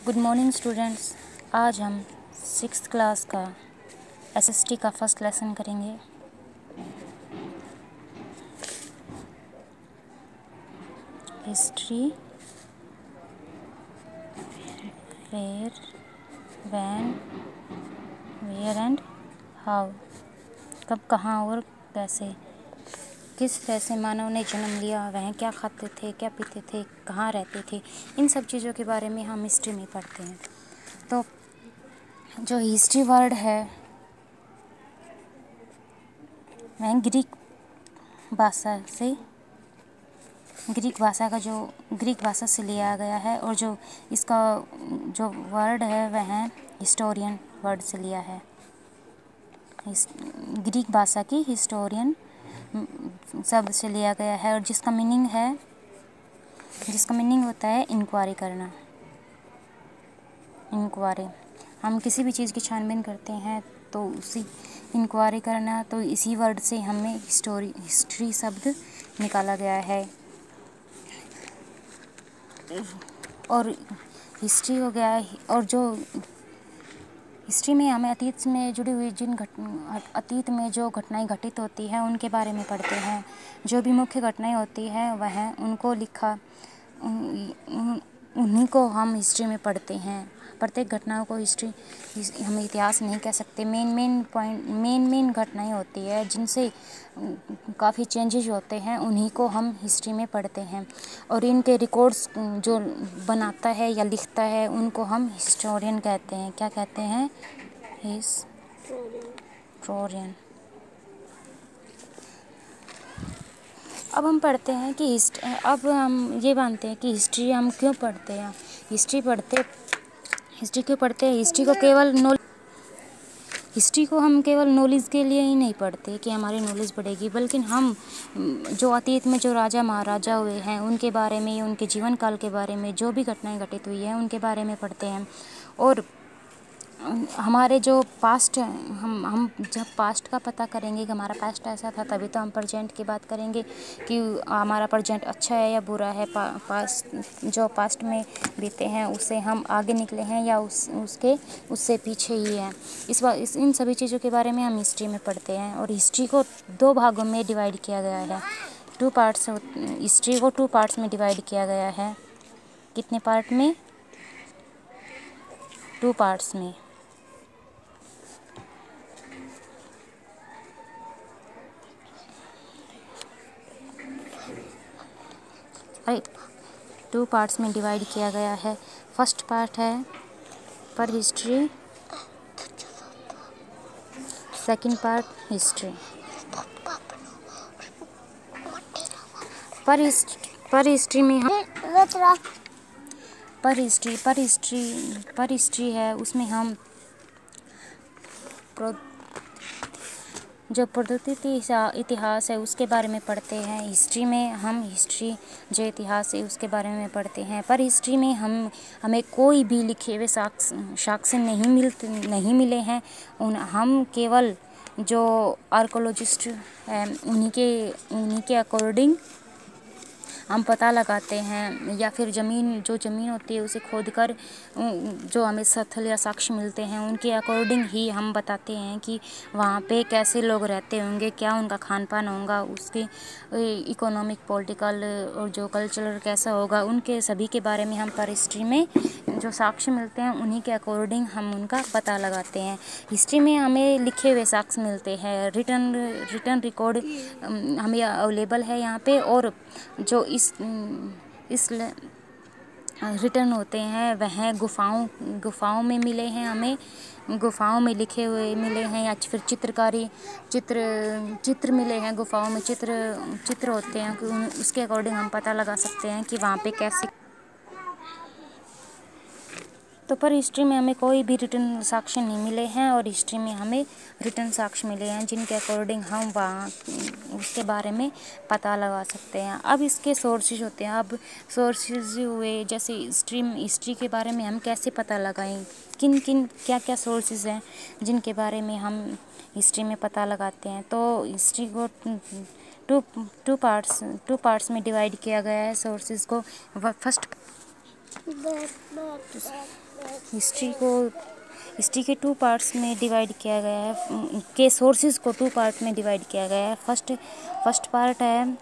Good morning students. आज हम 6th class का एसएसटी का फर्स्ट लेसन करेंगे। History, where, when, where and how. कब, कहाँ और कैसे। किस तरह से मानव ने जन्म लिया, वह क्या खाते थे, क्या पीते थे, कहाँ रहते थे, इन सब चीज़ों के बारे में हम हिस्ट्री में पढ़ते हैं। तो जो हिस्ट्री वर्ड है वह ग्रीक भाषा से लिया गया है, और जो इसका जो वर्ड है वह हिस्टोरियन वर्ड से लिया है। ग्रीक भाषा की हिस्टोरियन शब्द से लिया गया है, और जिसका मीनिंग होता है इंक्वायरी करना। इंक्वायरी, हम किसी भी चीज़ की छानबीन करते हैं तो उसी इंक्वायरी करना, तो इसी वर्ड से हमें हिस्ट्री शब्द निकाला गया है। और हिस्ट्री हो गया, और जो हिस्ट्री में हमें अतीत में जुड़ी हुई अतीत में जो घटनाएं घटित होती हैं उनके बारे में पढ़ते हैं। जो भी मुख्य घटनाएं होती हैं वह उनको लिखा उन्हीं को हम हिस्ट्री में पढ़ते हैं। प्रत्येक घटनाओं को हम इतिहास नहीं कह सकते। मेन घटनाएं होती है जिनसे काफ़ी चेंजेस होते हैं, उन्हीं को हम हिस्ट्री में पढ़ते हैं। और इनके रिकॉर्ड्स जो बनाता है या लिखता है उनको हम हिस्टोरियन कहते हैं। क्या कहते हैं? हिस्टोरियन। अब हम पढ़ते हैं कि अब हम ये मानते हैं कि हिस्ट्री हम क्यों पढ़ते हैं। हिस्ट्री क्यों पढ़ते हैं? हिस्ट्री को हम केवल नॉलेज के लिए ही नहीं पढ़ते कि हमारी नॉलेज बढ़ेगी, बल्कि हम जो अतीत में जो राजा महाराजा हुए हैं उनके बारे में, उनके जीवन काल के बारे में, जो भी घटनाएं घटित हुई हैं उनके बारे में पढ़ते हैं। और हमारे जो पास्ट, हम जब पास्ट का पता करेंगे कि हमारा पास्ट ऐसा था, तभी तो हम प्रेजेंट की बात करेंगे कि हमारा प्रेजेंट अच्छा है या बुरा है। जो पास्ट में बीते हैं उससे हम आगे निकले हैं या उससे पीछे ही हैं। इन सभी चीज़ों के बारे में हम हिस्ट्री में पढ़ते हैं। और हिस्ट्री को 2 भागों में डिवाइड किया गया है। हिस्ट्री को 2 पार्ट्स में डिवाइड किया गया है। कितने पार्ट में? 2 पार्ट्स में। राइट, 2 पार्ट्स में डिवाइड किया गया है। फर्स्ट पार्ट है पर हिस्ट्री, सेकंड पार्ट हिस्ट्री। पर हिस्ट्री में हम पर हिस्ट्री है, उसमें हम जो प्रदत्त इतिहास है उसके बारे में पढ़ते हैं। हिस्ट्री में हम जो इतिहास है उसके बारे में पढ़ते हैं। पर हिस्ट्री में हमें कोई भी लिखे हुए साक्ष्य नहीं मिले हैं। हम केवल जो आर्कोलॉजिस्ट हैं उन्हीं के अकॉर्डिंग हम पता लगाते हैं, या फिर ज़मीन होती है उसे खोदकर जो हमें स्थल या साक्ष्य मिलते हैं उनके अकॉर्डिंग ही हम बताते हैं कि वहाँ पे कैसे लोग रहते होंगे, क्या उनका खान पान होगा, उसके इकोनॉमिक, पॉलिटिकल और जो कल्चरल कैसा होगा, उनके सभी के बारे में हम पर हिस्ट्री में जो साक्ष्य मिलते हैं उन्हीं के अकॉर्डिंग हम उनका पता लगाते हैं। हिस्ट्री में हमें लिखे हुए साक्ष्य मिलते हैं, रिटन रिकॉर्ड हमें अवेलेबल है यहाँ पे। और जो इस रिटर्न होते हैं वह गुफाओं में मिले हैं, हमें गुफाओं में लिखे हुए मिले हैं, या फिर चित्र मिले हैं। गुफाओं में चित्र होते हैं, उसके अकॉर्डिंग हम पता लगा सकते हैं कि वहाँ पे कैसे। तो पर हिस्ट्री में हमें कोई भी रिटर्न साक्ष्य नहीं मिले हैं, और हिस्ट्री में हमें रिटर्न साक्ष्य मिले हैं जिनके अकॉर्डिंग हम वहाँ उसके बारे में पता लगा सकते हैं। अब इसके सोर्सेज होते हैं। अब सोर्सेज हुए, जैसे हिस्ट्री के बारे में हम कैसे पता लगाएं, क्या सोर्सेज हैं जिनके बारे में हम हिस्ट्री में पता लगाते हैं। तो हिस्ट्री को टू पार्ट्स में डिवाइड किया गया है सोर्सेज को। हिस्ट्री के 2 पार्ट्स में डिवाइड किया गया है, के सोर्सेज को 2 पार्ट में डिवाइड किया गया है। फर्स्ट पार्ट है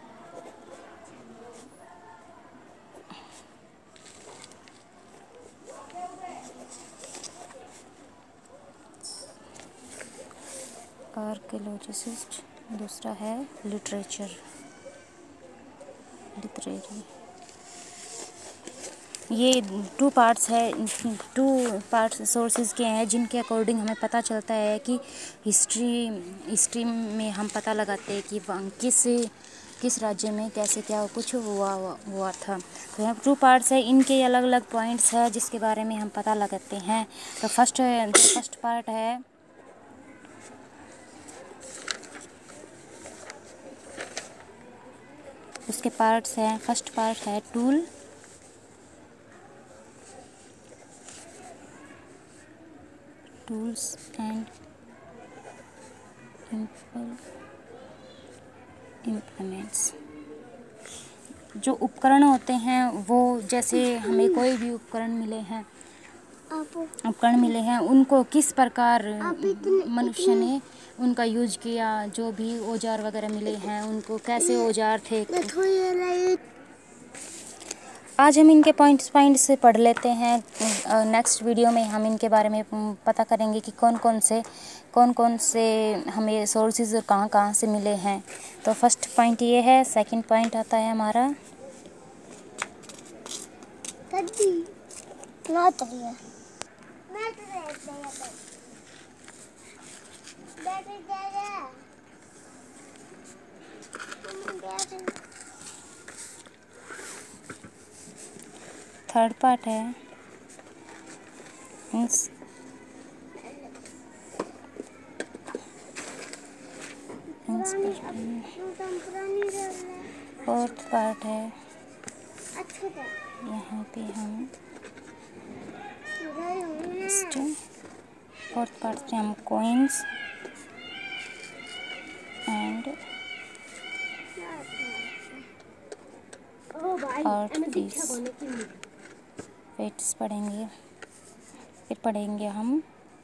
आर्कियोलॉजिस्ट, दूसरा है लिटरेरी। ये 2 पार्ट्स है, 2 पार्ट्स सोर्सेज के हैं जिनके अकॉर्डिंग हमें पता चलता है कि हिस्ट्री में हम पता लगाते हैं कि किस राज्य में कैसे क्या कुछ हुआ था। तो यहाँ 2 पार्ट्स है, इनके अलग अलग पॉइंट्स है जिसके बारे में हम पता लगाते हैं। तो फर्स्ट पार्ट है उसके पार्ट्स हैं। फर्स्ट पार्ट है टूल्स एंड इम्प्लीमेंट्स। जो उपकरण होते हैं वो, जैसे हमें कोई भी उपकरण मिले हैं उनको किस प्रकार मनुष्य ने उनका यूज किया, जो भी औजार वगैरह मिले हैं उनको कैसे औजार थे। आज हम इनके पॉइंट से पढ़ लेते हैं। नेक्स्ट वीडियो में हम इनके बारे में पता करेंगे कि कौन कौन से हमें सोर्सेज कहाँ से मिले हैं। तो फर्स्ट पॉइंट ये है। सेकंड पॉइंट आता है हमारा थर्ड पार्ट है फोर्थ पार्ट है, यहाँ पे हम फोर्थ पार्ट से हम coins and art piece weights पढ़ेंगे। फिर पढ़ेंगे हम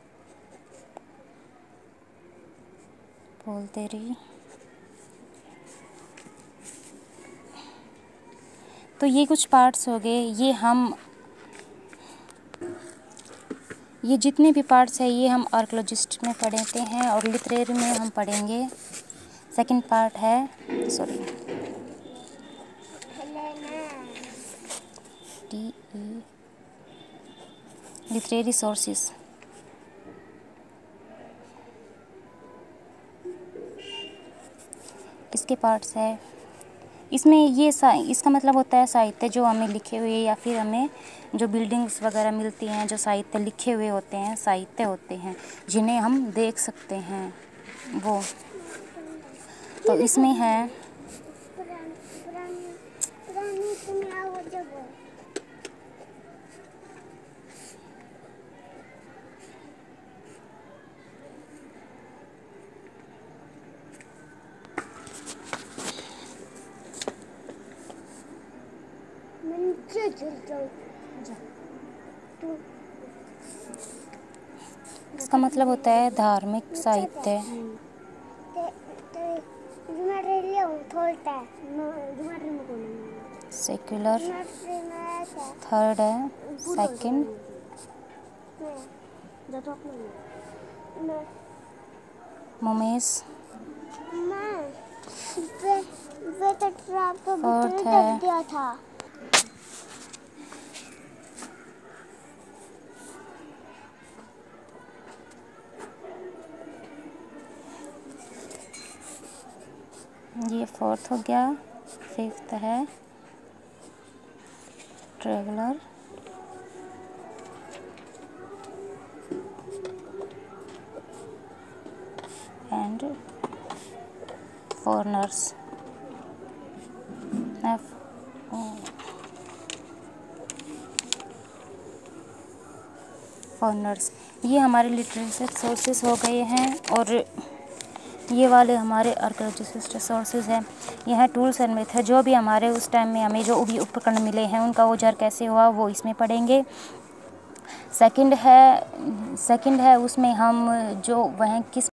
बोलते रही। तो ये कुछ पार्ट्स हो गए। ये जितने भी पार्ट्स है ये हम आर्कियोलॉजिस्ट में पढ़ते हैं और लिटरेरी में हम पढ़ेंगे। सेकंड पार्ट है लिटरेरी सोर्सेस। इसके पार्ट्स है, इसमें इसका मतलब होता है साहित्य जो हमें लिखे हुए या फिर हमें जो बिल्डिंग्स वगैरह मिलती हैं, जो साहित्य लिखे हुए होते हैं, साहित्य होते हैं जिन्हें हम देख सकते हैं वो। तो इसमें है इसका मतलब होता है धार्मिक साहित्य। सेक्युलर थर्ड है। सेकंड मोमेस फोर्थ है ये फोर्थ हो गया। फिफ्थ है ट्रैवलर एंड फॉरेनर्स। ये हमारे लिटरेचर सोर्सेस हो गए हैं। और ये वाले हमारे आर्कियोलॉजिस्ट सोर्सेज हैं। यह टूल्स एंड मेथड जो भी हमारे उस टाइम में हमें जो भी उपकरण मिले हैं उनका औजार कैसे हुआ वो इसमें पढ़ेंगे। सेकंड है उसमें हम जो वह किस